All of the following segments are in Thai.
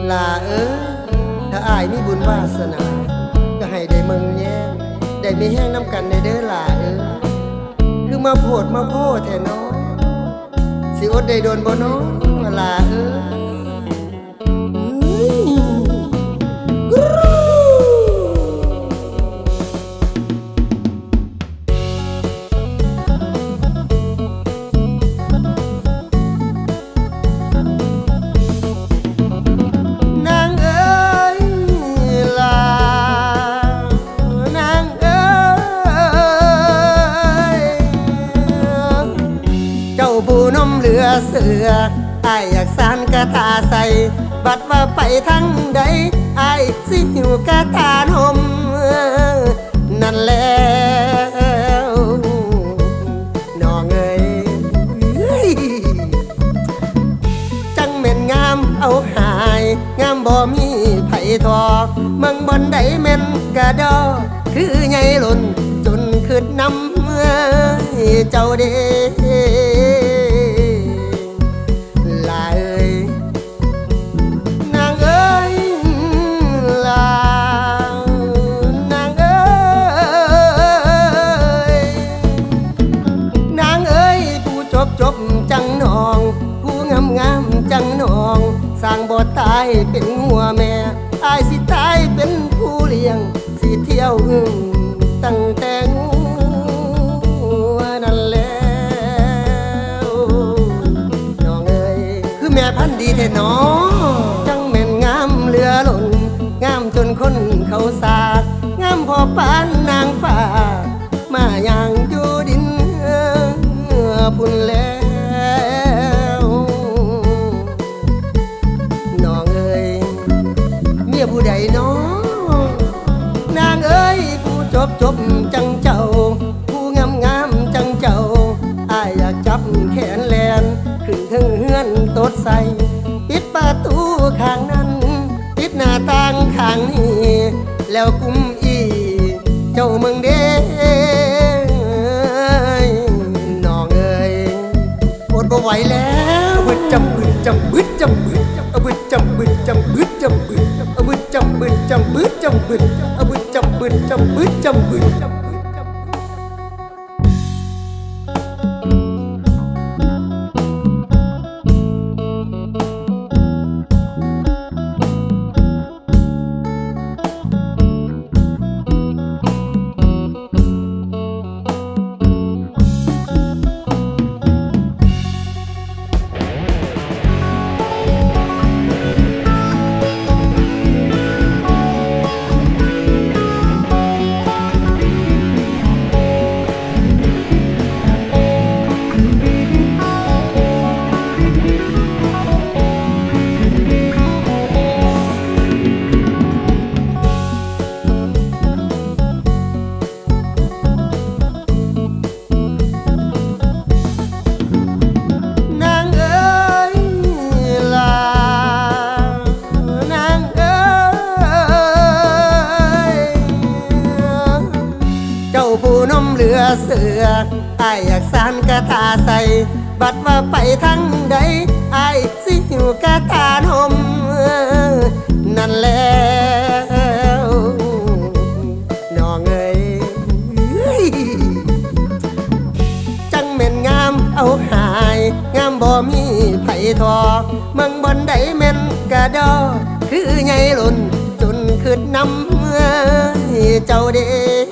ลาถ้าอายมีบุญวาสนาก็ให้ได้มึงแย่งได้มีแห้งน้ำกันในเด้อลาคือมาโพดมาโพดแท้น้อยสิอดได้โดนบ่น้องลานางลานางเจ้าผู้นมเหลือเสืออายอยากสานกระตาใส่บัดว่าไปทั้งใดอายสิหิวกระตานมนั่นแล้วน้องจังแม่นงามเอาหายงามบ่มีไผทอมึงบนใดแม่นกระดอคือใหญ่หล่นจนขึ้นน้ำเจ้าเด้จบจังนองผู้งามจังนองสร้างบ่ตายเป็นหัวแม่อายสิตายเป็นผู้เลี้ยงสิเที่ยวตั้งแต่งูนั่นแล้วน้องคือแม่พันธุ์ดีแท้น้อจังแม่นงามเหลือล้นงามจนคนเขาสากงามพอปานนางฟ้ามาอย่างอยู่ดินพุ่นแล้วน้องเมียผู้ใดน้องนางผู้จบจังเจ้าผู้งามจังเจ้าอายอยากจับแขนแลนขึ้นถึงเฮือนตดใส่ปิดประตูข้างนั้นปิดหน้าต่างข้างนี้แล้วกุมอีเจ้ามึงเด้บ่ไหวแล้วบึดจำบึดจำบึดจำบึดบึดจำบึดจำบึดจำบึดบึดจำบึดจำบึดจำบึดบึดจำบึดจำบึดจำบึดผู้นมเหลือเสืออายอยากสานกระตาใส่บัดว่าไปทั้งใดอายสิหิวกระตานมนั่นแล้วน้องจังแม่นงามเอาหายงามบ่มีไผทอมึงบนใดแม่นกระดอคือใหญ่หล่นจนขึ้นน้ำเจ้าเด้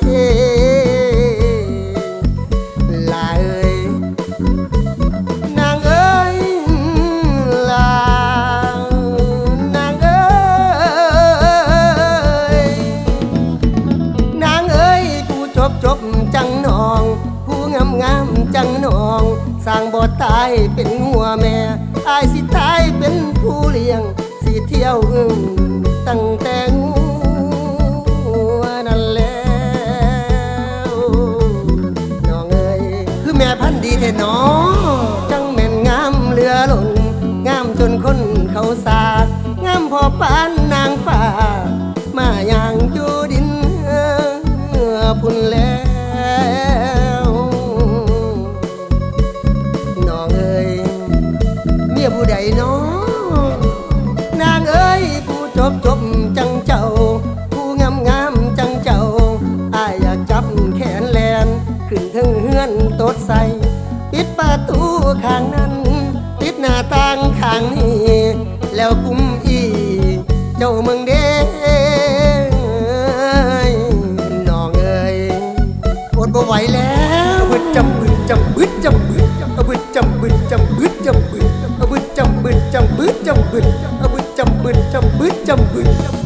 จบจังนองผู้งามจังนองสร้างบ่ตายเป็นหัวแม่อายสิตายเป็นผู้เลี้ยงสิเที่ยวตั้งแต่งูนั่นแล้วน้องคือแม่พันธุ์ดีแท้น้อจังแม่นงามเหลือล้นงามจนคนเขาสากงามพอปานนางฟ้ามาอย่างอยู่ดินพุ่นแล้วน้องเมียผู้ใดน้องนางผู้จบจังเจ้าผู้งามงามจังเจ้าอายอยากจับแขนแลนขึ้นถึงเฮือนตดใสปิดประตูข้างนั้นปิดหน้าต่างข้างนี้แล้วกุมอีเจ้าเมืองเด้น้องเอ้ยอดบ่ไหวแล้วบึดจำบึดจำบึดจำบึดบึดจำบึดจำบึดจำบึดบึดจำบึดจำบึดจำบึดบึดจำบึดจำบึดจำบึด